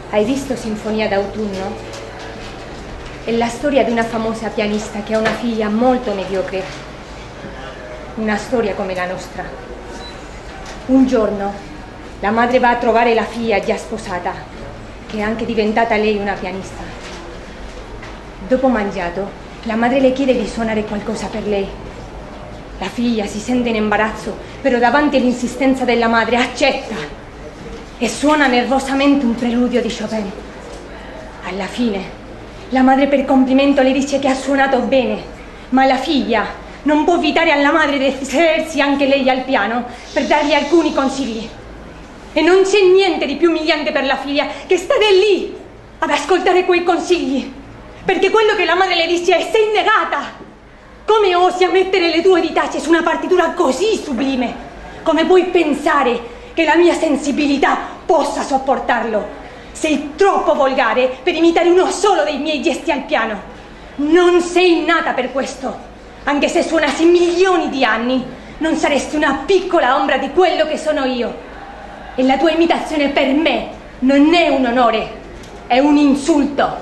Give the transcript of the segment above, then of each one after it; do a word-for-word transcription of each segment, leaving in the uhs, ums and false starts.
Hai visto Sinfonia d'autunno? È la storia di una famosa pianista che ha una figlia molto mediocre. Una storia come la nostra. Un giorno la madre va a trovare la figlia già sposata, che è anche diventata lei una pianista. Dopo mangiato, la madre le chiede di suonare qualcosa per lei. La figlia si sente in imbarazzo, però davanti all'insistenza della madre accetta e suona nervosamente un preludio di Chopin. Alla fine, la madre per complimento le dice che ha suonato bene, ma la figlia non può evitare alla madre di sedersi anche lei al piano per dargli alcuni consigli. E non c'è niente di più umiliante per la figlia che stare lì ad ascoltare quei consigli, perché quello che la madre le dice è: sei negata. Come osi a mettere le tue ditacce su una partitura così sublime? Come puoi pensare che la mia sensibilità possa sopportarlo? Sei troppo volgare per imitare uno solo dei miei gesti al piano. Non sei nata per questo. Anche se suonassi milioni di anni, non saresti una piccola ombra di quello che sono io. E la tua imitazione per me non è un onore, è un insulto.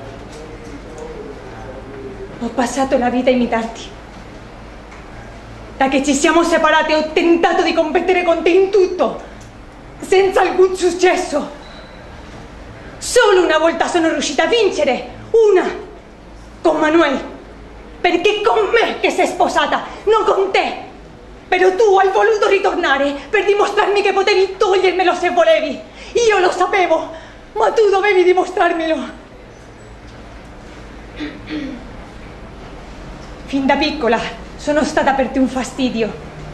Ho passato la vita a imitarti. Da che ci siamo separate ho tentato di competere con te in tutto, senza alcun successo. Solo una volta sono riuscita a vincere, una, con Manuel, perché è con me che sei sposata, non con te. Però tu hai voluto ritornare per dimostrarmi che potevi togliermelo se volevi. Io lo sapevo, ma tu dovevi dimostrarmelo. Fin da piccola sono stata per te un fastidio.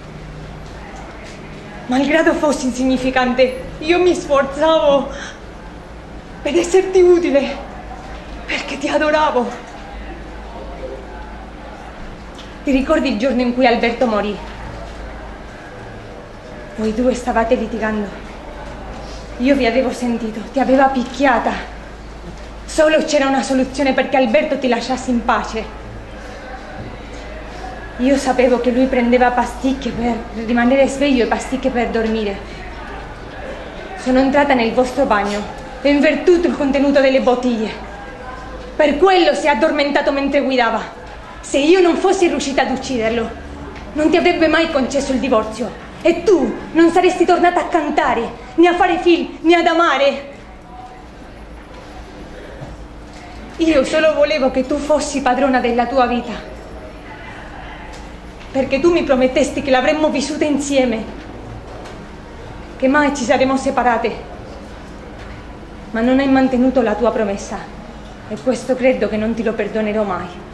Malgrado fossi insignificante, io mi sforzavo per esserti utile, perché ti adoravo. Ti ricordi il giorno in cui Alberto morì? Voi due stavate litigando. Io vi avevo sentito, ti aveva picchiata. Solo c'era una soluzione perché Alberto ti lasciasse in pace. Io sapevo che lui prendeva pasticche per rimanere sveglio e pasticche per dormire. Sono entrata nel vostro bagno e ho invertito il contenuto delle bottiglie. Per quello si è addormentato mentre guidava. Se io non fossi riuscita ad ucciderlo, non ti avrebbe mai concesso il divorzio. E tu non saresti tornata a cantare, né a fare film, né ad amare. Io solo volevo che tu fossi padrona della tua vita, perché tu mi promettesti che l'avremmo vissuta insieme, che mai ci saremmo separate, ma non hai mantenuto la tua promessa e questo credo che non ti lo perdonerò mai.